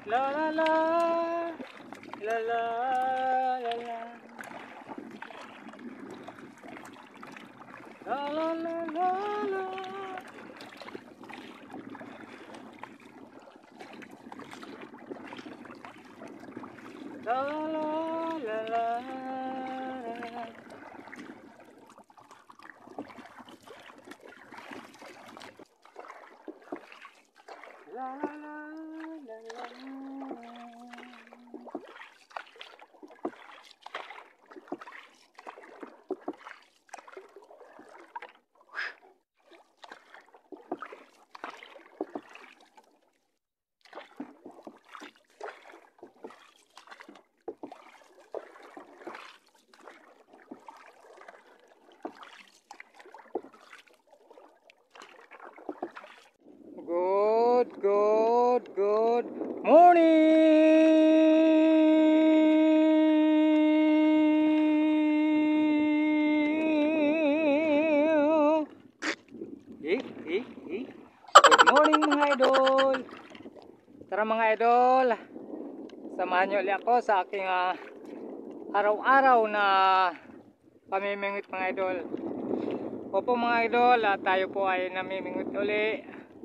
La la la, la la la la, la la la la la. La la la la la. La la la la la. Good morning! Good morning mga idol! Tara mga idol, samahan nyo ulit ako sa aking araw-araw na pamimingwit mga idol. Opo mga idol, tayo po ay namimingwit ulit.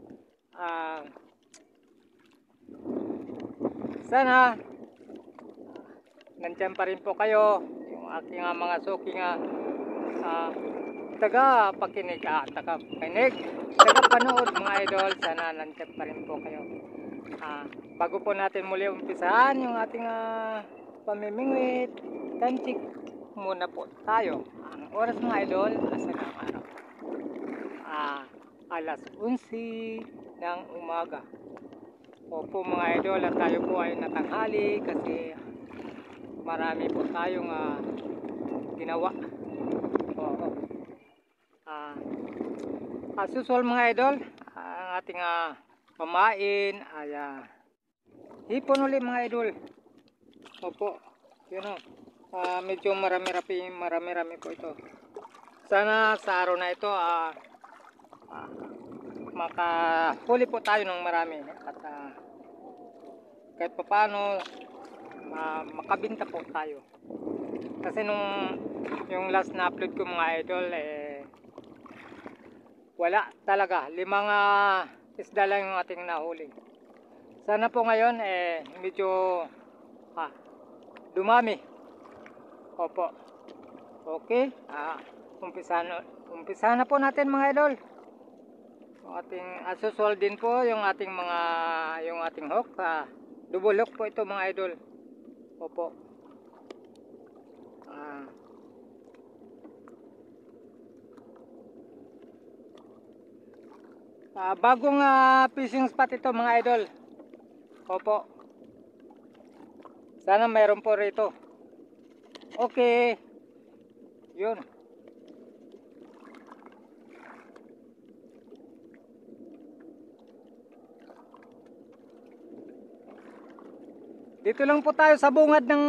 Sana nandiyan pa rin po kayo, yung aking mga suking taga-pakinig, taga-panood mga idol. Sana nandiyan pa rin po kayo. Bago po natin muli umpisahan yung ating pamimingwit, tanchik muna po tayo. Ang oras mga idol, asa ng araw? Alas 11 ng umaga. Opo mga idol, at tayo po ay natanghali kasi marami po tayong ginawa. As usual mga idol, ang ating pamain ay hipon ulit mga idol. Opo, yun o. Medyo marami po ito. Sana sa araw na ito makahuli po tayo ng marami at kahit paano makabinta po tayo. Kasi yung last na upload ko mga idol, wala talaga, 5 isda lang yung ating nahuli. Sana po ngayon medyo dumami. Opo, okay, umpisa na po natin mga idol. Yung ating asusol din po yung ating hook, double hook po ito mga idol. Opo. Bagong fishing spot ito mga idol. Opo. Sana mayroon po rito. Okay. Yun. Dito lang po tayo sa bungad ng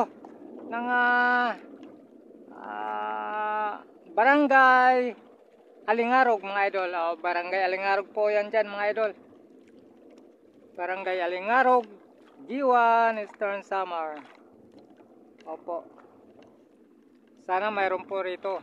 barangay Alingarog mga idol. Barangay Alingarog po yan dyan mga idol. Barangay Alingarog, Guiuan, Eastern Samar. Opo. Sana mayroon po rito.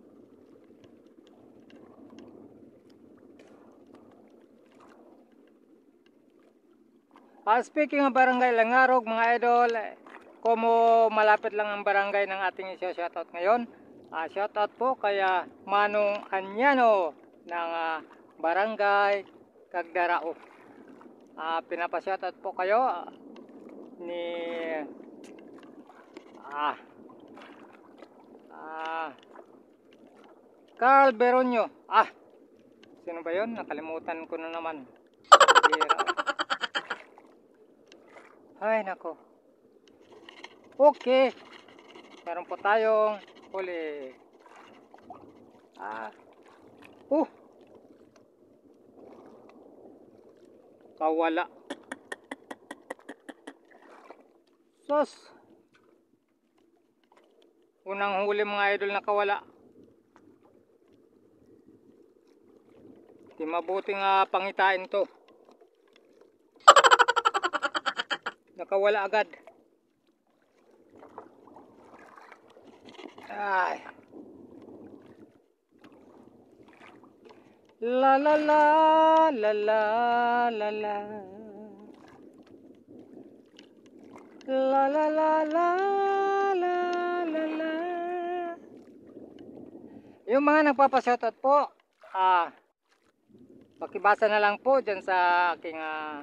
Speaking of barangay Alingarog mga idol, kumo malapit lang ang barangay ng ating isa-shoutout ngayon. Shoutout po kaya Manong Anyano ng barangay Kagdarao. Pinapa-shoutout po kayo ni Carl Beronio. Sino ba yun? Nakalimutan ko na naman. Ay nako. Okay, meron po tayong huli. Kawala. Sos, unang huli mga idol na kawala. Di mabuting pangitain to. nakawala agad. Ay. La la la la la la la. La la la la la la la. Yung mga nagpapashoutout po, pakibasa na lang po dyan sa aking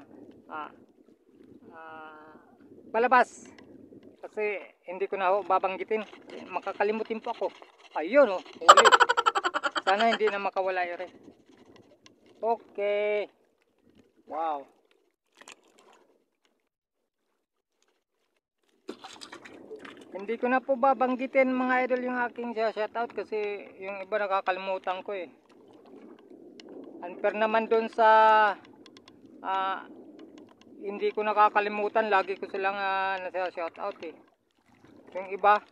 palabas. Kasi hindi ko na ho babanggitin. Makakalimutin po ako. Ayun oh, huli. Sana hindi na makawala yun. Okay. Wow. Hindi ko na po babanggitin mga idol yung aking shoutout kasi yung iba nakakalimutan ko eh. Unfair naman dun sa hindi ko nakakalimutan, lagi ko silang nasa-shoutout eh. Yung iba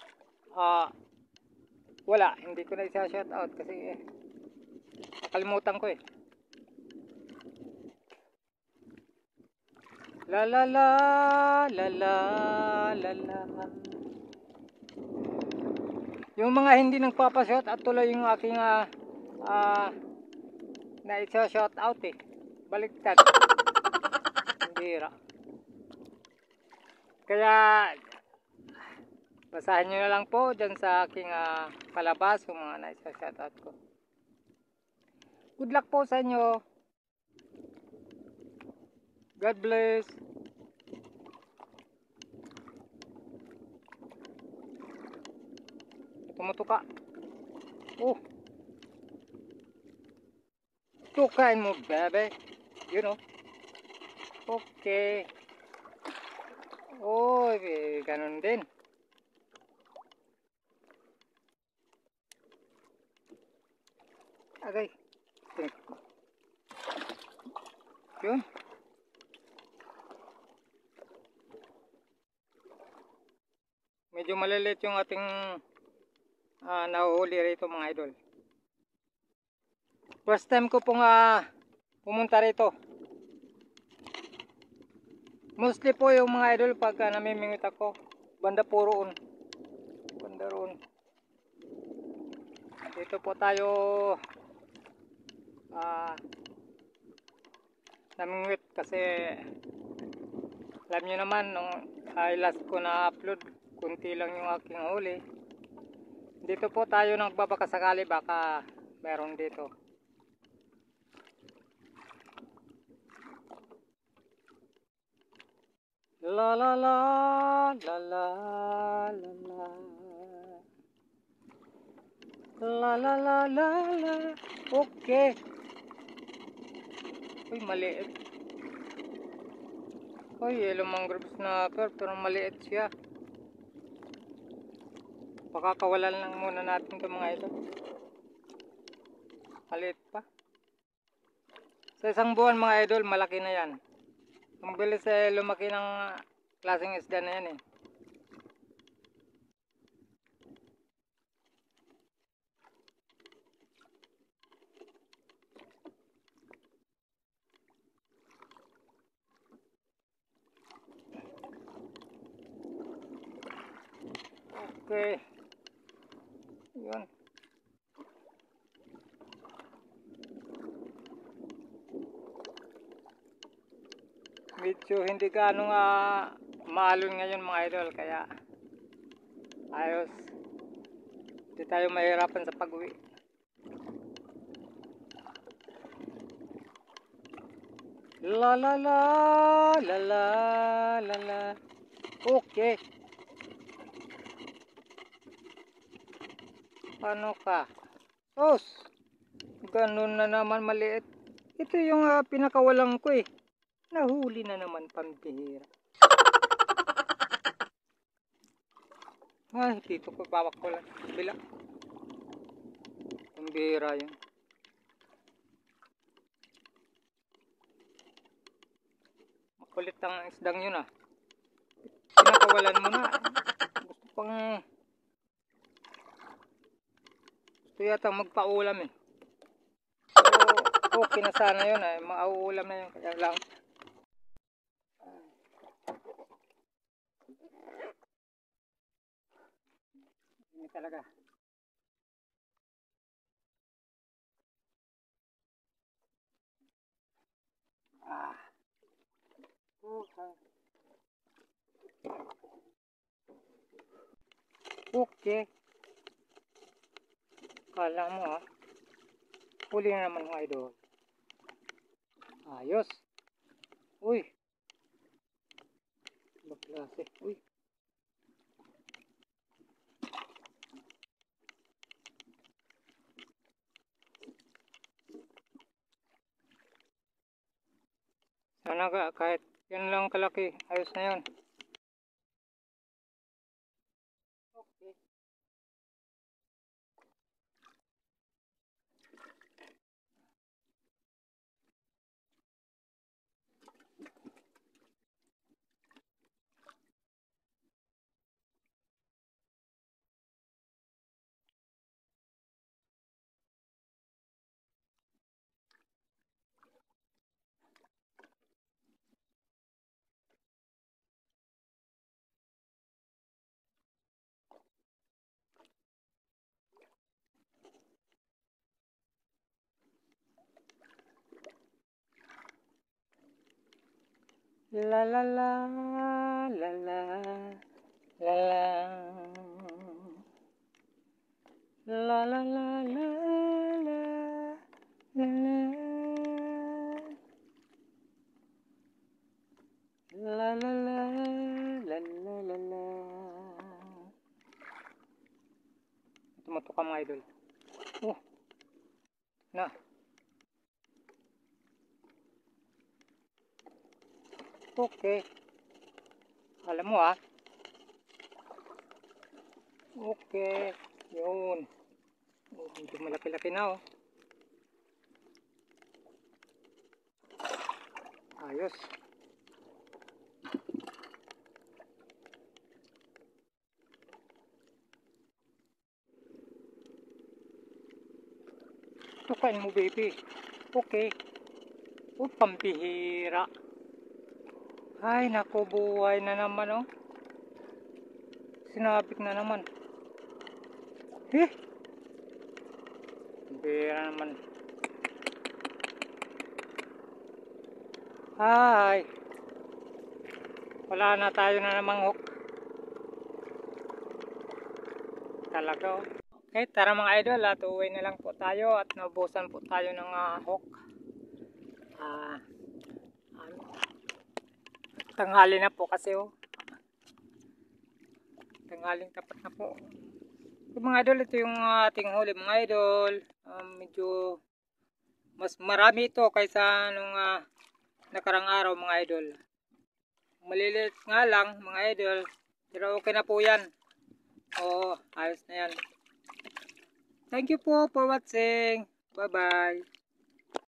wala, hindi ko na isa-shoutout kasi nakalimutan ko eh. La la la la la la la. Yung mga hindi nagpapa-shoutout tuloy yung aking na isa-shoutout eh. Baliktad. Bira. Kaya basahin nyo na lang po dyan sa aking palabas yung mga na-shoutout ko. Good luck po sa inyo. God bless. Tumutuka. Oh. Tukain mo, bebe. You know. Okay. Oh, ganun din. Agay. Yun. Medyo maliliit yung ating nahuhuli rito mga idol. First time ko pong pumunta rito. Mostly po yung mga idol pag namimingwit ako, banda po roon. Banda roon. Dito po tayo namingwit kasi alam nyo naman nung last ko na upload, kunti lang yung aking huli. Dito po tayo nagbabakasakali, baka meron dito. La la la la la la la la la la la la. Okay. Uy, maliit. Uy, yellow mangrove snapper, pero maliit siya. Pakakawalan lang muna natin ito mga ito. Maliit pa. Sa isang buwan mga idol, malaki na yan. Ang bilis lumaki ng klaseng isda na yan eh. Okay. Yun. Medyo hindi gaano maalon ngayon mga idol, kaya ayos. Hindi tayo mahirapan sa pag-uwi. La la la la la la la. Okay. Ano ka? Os. Ganun na naman maliit. Ito yung pinakawalang ko eh. Nahuli na naman, pambihira. Ay, dito ko bawak ko lang. Bila. Pambihira yun. Makulit ang isdang yun Pinakawalan mo na. Gusto pang... Gusto yata magpaulam eh. So, okay na sana yun Mauulam na yun. Kaya lang. talaga. Okay. Okay. Kala mo huli na naman mga idol. Ayos. Uy. Ibang klase. Uy. Sana kahit yan lang kalaki. Ayos na yun. Okay. La la la la la la la la la la la la la la la la la la la. Tumutok ka mga idol. Oh, na. Okay. Alam mo Okay. Yun. Oh, medyo malaki-laki na Ayos. Tukain mo baby. Okay. Pampihira. Ay naku, buhay na naman Sinabik na naman. Bira naman. Ay. Wala na tayo na namang hook. Talaga Okay, tara mga idol at uwi na lang po tayo at naubusan po tayo ng hook. Tanghali na po kasi Tanghaling tapat na po. So, mga idol, ito yung ating huli mga idol. Medyo mas marami ito kaysa nung nakarang araw mga idol. Maliliit nga lang mga idol, pero okay na po yan. Ayos na yan. Thank you po for watching. Bye bye.